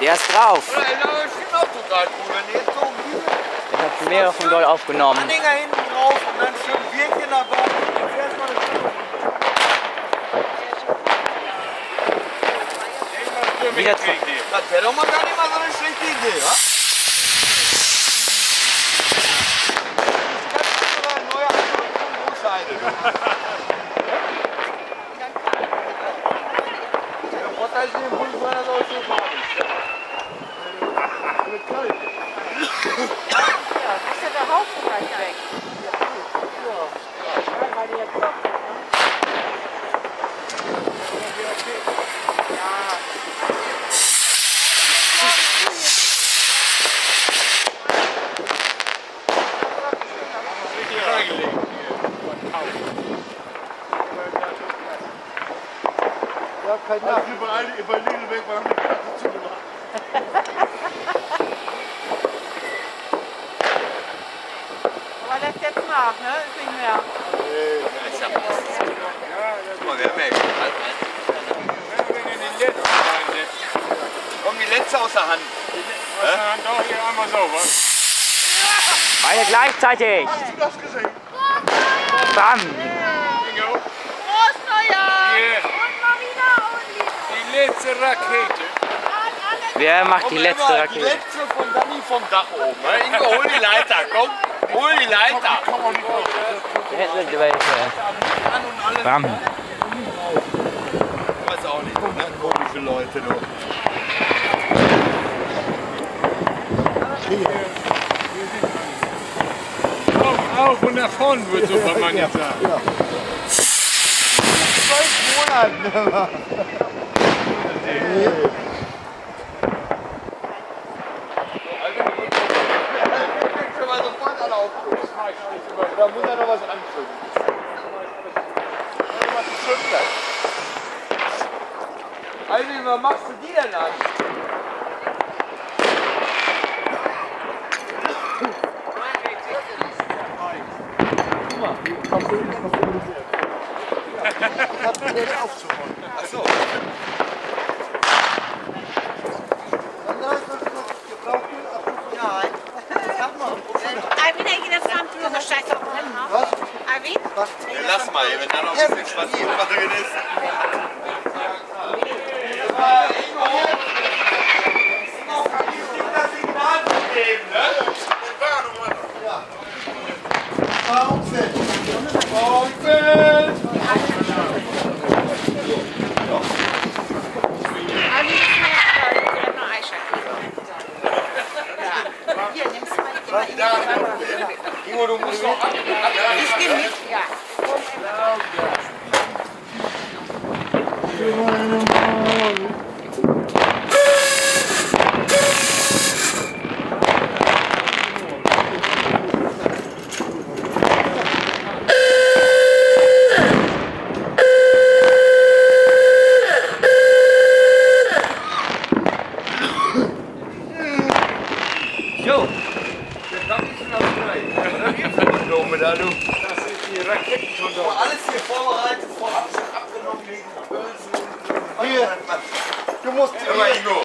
Der ist drauf. Ja, das stimmt auch total cool. Wenn du jetzt so Ich habe mehrere von dort aufgenommen. Anhänger hinten drauf und dann schön Bierchen dabei. Dann fährst mal Wieder das wäre doch mal gar nicht mal so eine schlechte Idee, wa? Das ist ein neuer Großscheide. Der Vorteil ist, den Bund war das auch so farbig. Ja, ist ja der Haufen gleich weg. Ja, weil die jetzt doch. Ja, kein Nach. Überall über Lidl weg waren die Karte zugemacht. Aber lässt jetzt nach, ne? Ist nicht mehr. Guck mal, wer merkt. Komm, die letzte aus der Hand. Aus der Hand auch hier einmal so, was? Beide gleichzeitig. Hast du das gesehen? Bam. Bingo. Prost, Neujahr! Hier, Und mal wieder und lieber. die letzte Rakete. Wer macht die letzte Die Rakete? letzte von Danny vom Dach oben. Ne? Ingo, hol die Leiter, komm. Hol die Leiter. Jetzt sind welche. An und alles. Bam. Ich weiß auch nicht, ne? Komische Leute, du. Auf und nach vorn, würde Superman jetzt sagen. 12 Monaten. Da muss er noch was anzünden. Alter, was machst du die denn an? Achso. Alvin, ich das Land für so scheiße auf den Rennen, ne? Was? Alvin? Lass mal, wenn da noch ein bisschen Schwanz drin ist. Das Signal zu geben, ne? Baumfeld! Baumfeld! Alvin ist mir noch Eishockey. Ja. Hier, nimmst du mal die Kinder in Ingo, du musst noch ab. Ich gehe mit, ja. Jo. Da, du. Das ist die Raketenkontrolle. Alles hier vorbereitet, vorab schon abgenommen wegen Bösen. Hier, du musst. Aber Ingo.